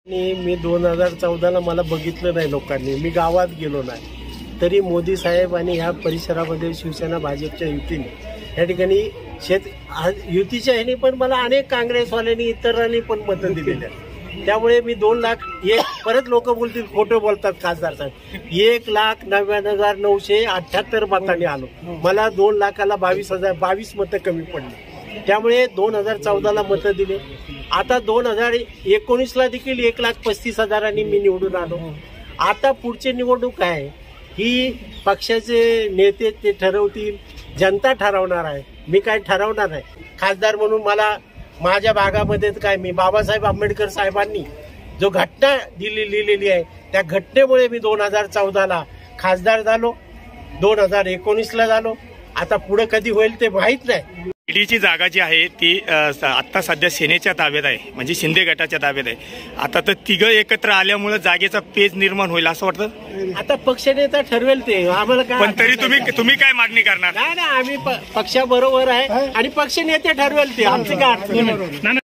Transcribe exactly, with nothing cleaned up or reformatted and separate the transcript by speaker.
Speaker 1: मी दोन हजार चौदाला मला बघितलं नाही लोकांनी, मी गावात गेलो नाही, तरी मोदी साहेब आणि ह्या परिसरामध्ये शिवसेना भाजपच्या युतीने या ठिकाणी शेत युतीच्या ह्याने पण मला अनेक काँग्रेसवाल्यांनी इतरांनी पण मतं दिलेली आहेत. त्यामुळे मी दोन लाख एक परत लोक बोलतील खोटं बोलतात खासदार साहेब, एक लाख नव्याण्णव हजार नऊशे अठ्ठ्याहत्तर मतांनी आलो. मला दोन लाखाला बावीस हजार बावीस मतं कमी पडली. त्यामुळे दोन हजार चौदाला मतं दिले. आता दोन हजार एकोणीसला देखील एक लाख पस्तीस हजारांनी मी निवडून आलो. आता पुढची निवडणूक आहे ही पक्षाचे नेते ते ठरवतील, जनता ठरवणार आहे. मी काय ठरवणार आहे खासदार म्हणून. मला माझ्या भागामध्ये काय, मी बाबासाहेब आंबेडकर साहेबांनी जो घटना दिली लिहिलेली आहे त्या घटनेमुळे मी दोन हजार चौदाला खासदार झालो, दोन हजार एकोणीसला झालो. आता पुढे कधी होईल ते माहीत नाही.
Speaker 2: ईडीची जागा जी आहे ती आता सध्या सेनेच्या ताब्यात आहे, म्हणजे शिंदे गटाच्या ताब्यात आहे. आता तर तिघं एकत्र आल्यामुळे जागेचा पेज निर्माण होईल असं वाटतं.
Speaker 1: आता पक्षनेता ठरवेल ते, आम्हाला काय.
Speaker 2: पण तरी तुम्ही तुम्ही काय मागणी करणार?
Speaker 1: नाही नाही, आम्ही पक्षाबरोबर आहे आणि पक्षनेते ठरवेल ते, आमची काय अडचण नाही.